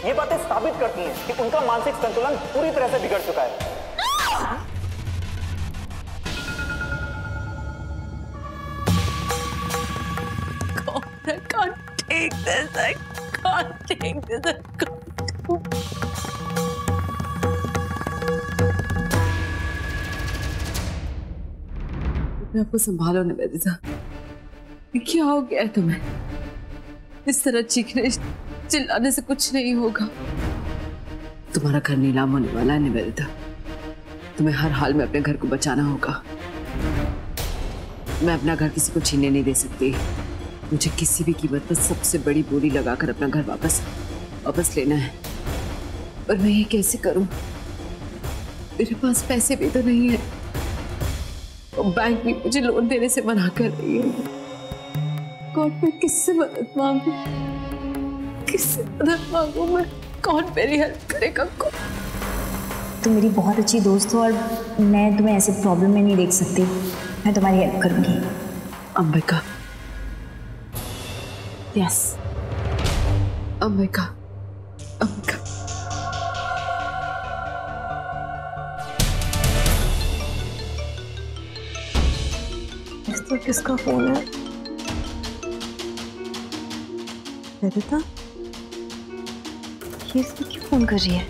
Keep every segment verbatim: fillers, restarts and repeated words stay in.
ये बातें साबित करती हैं कि उनका मानसिक संतुलन पूरी तरह से बिगड़ चुका है। I can't take this. I can't take this. I can't. मैं आपको संभालो निवेदिता। क्या हो गया तुम्हें? इस तरह चीखने चिल्लाने से कुछ नहीं होगा। तुम्हारा घर नीलाम होने वाला है निवेदिता। तुम्हें हर हाल में अपने घर को बचाना होगा। मैं अपना घर किसी को छीनने नहीं दे सकती। मुझे किसी भी कीमत पर सबसे बड़ी बोली लगाकर अपना घर वापस वापस लेना है। पर मैं ये कैसे करूं? मेरे पास पैसे भी तो नहीं है और बैंक भी मुझे लोन देने से मना कर रही है। कौन मैं किससे मदद मांगू? किससे मदद मांगू मैं? कौन मेरी हेल्प करेगा? कौन? तुम मेरी बहुत अच्छी दोस्त हो और मैं तुम्हें ऐसे प्रॉब्लम में नहीं देख सकती। मैं तुम्हारी हेल्प करूंगी। अंबिका। यस अंबिका। अंबिका। इस तो किसका फोन है? निवेदिता, ये इसको क्यों फोन कर रही है?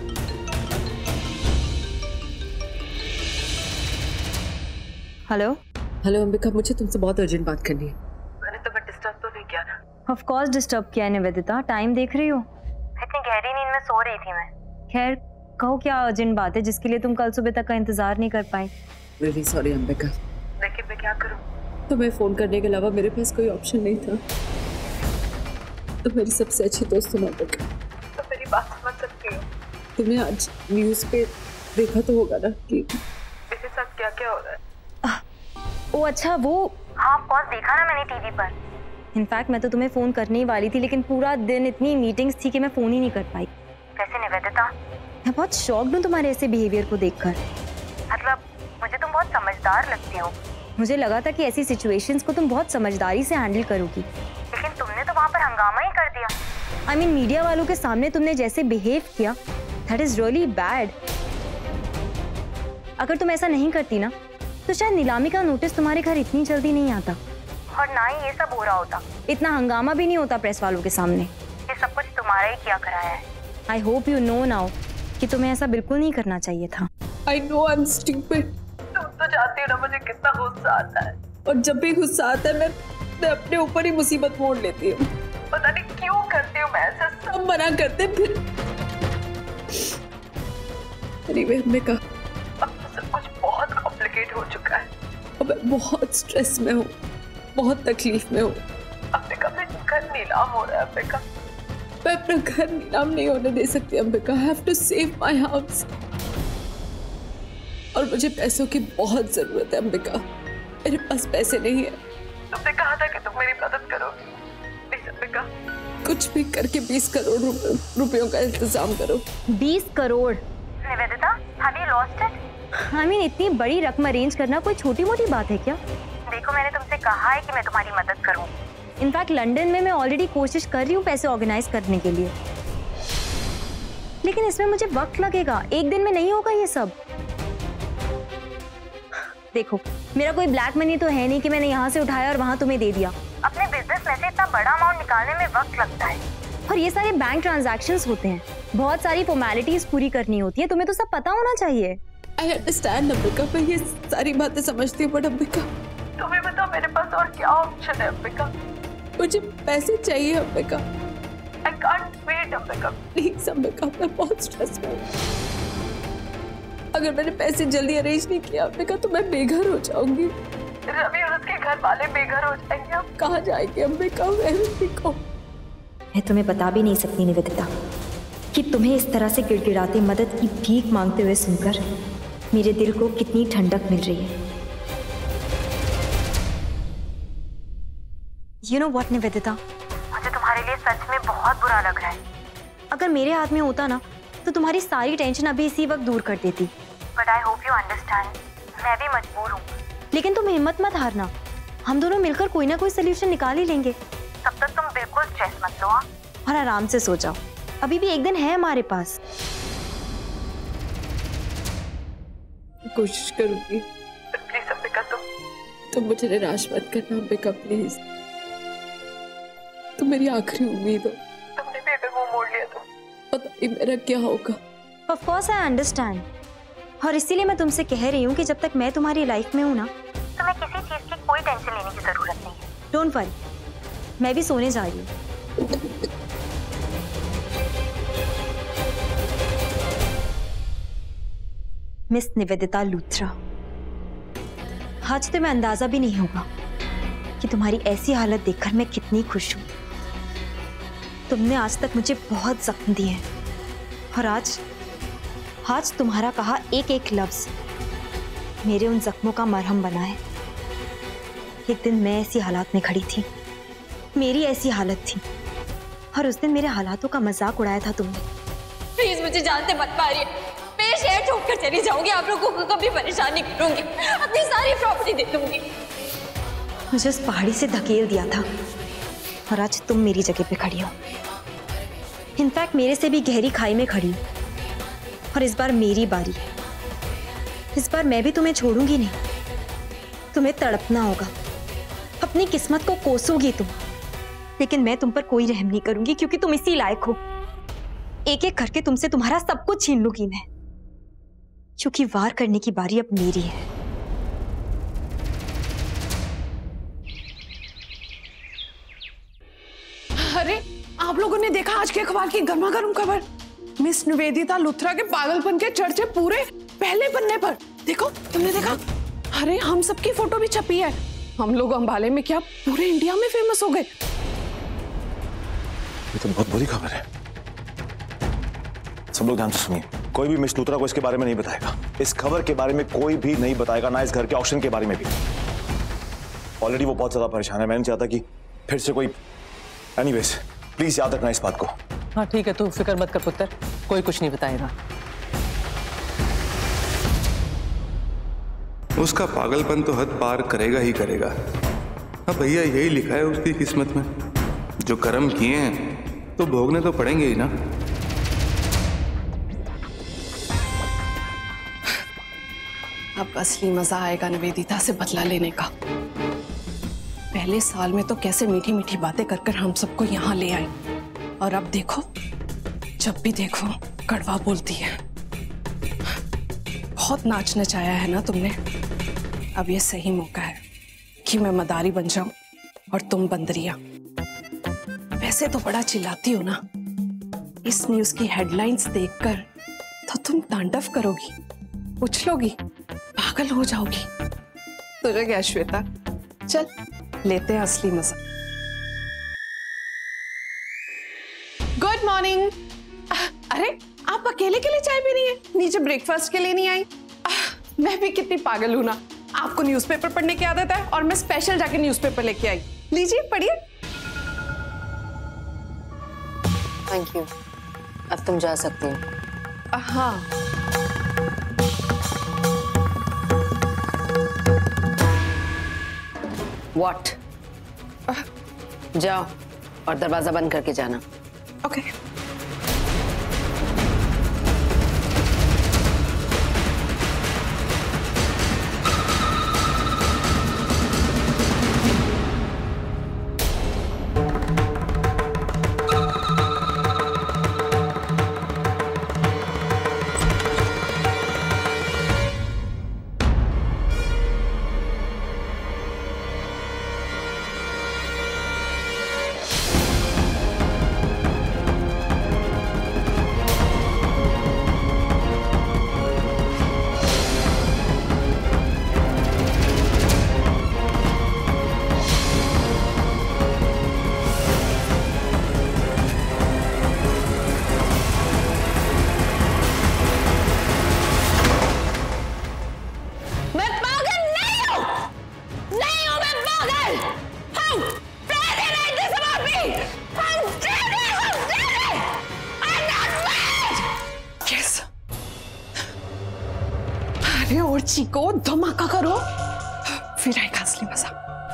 हेलो हेलो अंबिका, मुझे तुमसे बहुत अर्जेंट बात करनी है। मैंने तुम्हें डिस्टर्ब तो नहीं किया ना? ऑफ कोर्स डिस्टर्ब किया है निवेदिता। टाइम देख रही हो? इतनी गहरी नींद में सो रही थी मैं। खैर कहो क्या अर्जेंट बात है जिसके लिए तुम कल सुबह तक का इंतजार नहीं कर पाई? Really sorry Ambika. लेकिन मैं क्या करूं? तुम्हें फोन करने के अलावा मेरे पास कोई ऑप्शन नहीं था। तुम मेरी सबसे अच्छी दोस्त हो अंबिका। तो मेरी बात समझ सकती हो? तुमने आज न्यूज़ पे देखा तो होगा ना कि मेरे साथ क्या क्या हो रहा है। ओ अच्छा वो हाँ ऑफ कोर्स देखा ना मैंने टीवी पर। इनफैक्ट मैं तो तुम्हें फोन करने ही वाली थी लेकिन पूरा दिन इतनी मीटिंग्स थी कि मैं फोन ही नहीं कर पाई। वैसे निवेदिता, मैं बहुत शॉक्ड हूँ तुम्हारे ऐसे बिहेवियर को देखकर। मतलब मुझे तुम बहुत समझदार लगती हो। मुझे लगा था कि ऐसी सिचुएशंस को तुम बहुत समझदारी से हैंडल करोगी, लेकिन तुमने तो वहाँ पर हंगामा ही कर दिया। आई मीन मीडिया वालों के सामने तुमने जैसे बिहेव किया, दैट इज रियली बैड। अगर तुम ऐसा नहीं करती ना तो शायद नीलामी का नोटिस तुम्हारे घर इतनी जल्दी नहीं आता और ना ही ये सब हो रहा होता। इतना हंगामा भी नहीं होता प्रेस वालों के सामने। ये सब कुछ तुम्हारा ही किया कराया है। I hope you know now कि तुम्हें ऐसा बिल्कुल नहीं करना चाहिए था। I know I am stupid. तुम तो जानती हो ना मुझे कितना गुस्सा आता है। और जब भी गुस्सा आता है मैं, मैं अपने ऊपर ही मुसीबत मोड़ लेती हूँ। पता नहीं क्यों करती हूँ मैं ऐसा। सब मना करते फिर। anyway, हमने कहा अब तो सब कुछ बहुत कॉम्प्लिकेट हो चुका है। अब मैं बहुत स्ट्रेस में हूँ, बहुत तकलीफ में हूँ। अंबिका मेरा घर नीलाम हो रहा है। अंबिका मैं अपना घर नीलाम नहीं होने दे सकती Ambika. I have to save my house. और मुझे पैसों की बहुत जरूरत है अंबिका। मेरे पास पैसे नहीं है। तुमने कहा था कि तुम मेरी मदद करोगी। प्लीज अंबिका, कुछ भी करके बीस करोड़ रुपयों का इंतजाम करो। बीस crore? Nivedita, have you lost it? I mean इतनी बड़ी रकम अरेंज करना कोई छोटी मोटी बात है क्या? देखो मैंने तुमसे कहा है कि मैं तुम्हारी मदद करूँ। इनफैक्ट लंदन में मैं ऑलरेडी कोशिश कर रही हूँ पैसे ऑर्गेनाइज करने के लिए, लेकिन इसमें मुझे वक्त लगेगा। एक दिन में नहीं होगा ये सब। देखो मेरा कोई ब्लैक मनी तो है नहीं कि मैंने यहाँ से उठाया और वहाँ तुम्हें दे दिया। अपने बिजनेस में से इतना बड़ा अमाउंट निकालने में वक्त लगता है और ये सारे बैंक ट्रांजैक्शंस होते हैं, बहुत सारी फॉर्मेलिटीज पूरी करनी होती है। तुम्हें तो सब पता होना चाहिए। आई अंडरस्टैंड अंबिका, मैं ये सारी बातें समझती हूँ बट अंबिका तुम्हें बताओ मेरे पास और क्या ऑप्शन है। अंबिका मुझे पैसे चाहिए Ambika. I can't wait Ambika. Please Ambika, मैं बहुत स्ट्रेस में हूँ। अगर मैंने पैसे जल्दी अरेंज नहीं किया अंबिका तो मैं बेघर हो जाऊंगी। रवि और उसके घर वाले बेघर हो जाएंगे। अब कहाँ जाएंगे अंबिका? मैं तुम्हें बता भी नहीं सकती निवेदिता कि तुम्हें इस तरह से गिड़गिड़ाते मदद की भीख मांगते हुए सुनकर मेरे दिल को कितनी ठंडक मिल रही है। यू नो व्हाट निवेदिता, मुझे तुम्हारे लिए सच में बहुत बुरा लग रहा है। अगर मेरे हाथ में होता ना तो तुम्हारी सारी टेंशन अभी इसी वक्त दूर कर देती। But I hope you understand, मैं भी मजबूर हूँ। लेकिन तुम हिम्मत मत हारना, हम दोनों मिलकर कोई ना कोई सोल्यूशन निकाल ही लेंगे। तब तक तुम बिल्कुल स्ट्रेस मत लो। और आराम से सो जाओ अभी भी एक दिन है हमारे पास। कोशिश करूंगी। प्लीज अंबिका, तुम तुम मुझे निराश मत करना अंबिका, प्लीज। तुम मेरी आखिरी उम्मीद हो। तुमने भी अगर वो मोड़ लिया तो पता नहीं मेरा क्या होगा। ऑफ कोर्स आई अंडरस्टैंड, और इसीलिए मैं तुमसे कह रही हूँ कि जब तक मैं तुम्हारी लाइफ में हूँ ना, तुम्हें किसी चीज की कोई टेंशन लेने की जरूरत नहीं है। डोंट वरी, मैं भी सोने जा रही हूँ। मिस निवेदिता लूथरा, आज तुम्हें अंदाजा भी नहीं होगा कि तुम्हारी ऐसी हालत देखकर मैं कितनी खुश हूं। तुमने आज तक मुझे बहुत जख्म दिए हैं, और आज आज तुम्हारा कहा एक एक लफ्ज मेरे उन जख्मों का मरहम बना है। एक दिन मैं ऐसी हालात में खड़ी थी, मेरी ऐसी हालत थी, और उस दिन मेरे हालातों का मजाक उड़ाया था तुमने। प्लीज मुझे जानते मत पारिए, मैं ये शहर छोड़कर चली जाऊंगी, आप लोगों को कभी परेशान नहीं करूंगी, अपनी सारी प्रॉपर्टी दे दूंगी। मुझे उस पहाड़ी से धकेल दिया था, और आज तुम मेरी जगह पे खड़ी हो। इनफैक्ट मेरे से भी गहरी खाई में खड़ी हो, और इस बार मेरी बारी है। इस बार मैं भी तुम्हें छोड़ूंगी नहीं। तुम्हें तड़पना होगा, अपनी किस्मत को कोसोगी तुम, लेकिन मैं तुम पर कोई रहम नहीं करूंगी, क्योंकि तुम इसी लायक हो। एक एक करके तुमसे तुम्हारा सब कुछ छीन लूंगी मैं, क्योंकि वार करने की बारी अब मेरी है। अरे आप लोगों ने देखा आज के अखबार की गर्मा गर्म खबर? मिस निवेदिता लूथरा के पागलपन के चर्चे पूरे पहले पन्ने पर। देखो, तुमने देखा? अरे हम सबकी फोटो भी छपी है। हम लोग अंबाले में क्या पूरे इंडिया में फेमस हो गए। ये तो बहुत बुरी खबर है। सब लोग ध्यान से सुनिए, कोई भी मिस लूथरा को इसके बारे में नहीं बताएगा। इस खबर के बारे में कोई भी नहीं बताएगा, ना इस घर के ऑक्शन के बारे में भी। ऑलरेडी वो बहुत ज्यादा परेशान है, मैं नहीं चाहता कि फिर से कोई। एनीवेज, प्लीज याद रखना इस बात को। हाँ ठीक है, तू फिक्र मत कर पुत्र, कोई कुछ नहीं बताएगा। उसका पागलपन तो हद पार करेगा ही करेगा। हाँ भैया, यही लिखा है उसकी किस्मत में। जो कर्म किए हैं तो भोगने तो पड़ेंगे ही ना। अब असली मजा आएगा निवेदिता से बदला लेने का। पहले साल में तो कैसे मीठी मीठी बातें कर कर हम सबको यहाँ ले आई, और अब देखो, जब भी देखो कड़वा बोलती है। बहुत नाच नचाया है ना तुमने, अब ये सही मौका है कि मैं मदारी बन जाऊं और तुम बंदरिया। वैसे तो बड़ा चिल्लाती हो ना, इस न्यूज की हेडलाइंस देखकर तो तुम तांडव करोगी, उछलोगी, पागल हो जाओगी। तुझे क्या श्वेता, चल लेते हैं असली मजा। Good morning. अरे आप अकेले के लिए चाय पी रही हैं? नीचे ब्रेकफास्ट के लिए नहीं आई? मैं भी कितनी पागल हूं ना, आपको न्यूज़पेपर पढ़ने की आदत है और मैं स्पेशल जाके न्यूज़पेपर लेके आई। लीजिए पढ़िए। थैंक यू, अब तुम जा सकती हो। हाँ, व्हाट? जाओ और दरवाजा बंद करके जाना। ओके। अरे और चीको, धमाका करो, फिर आएगा असली मजा।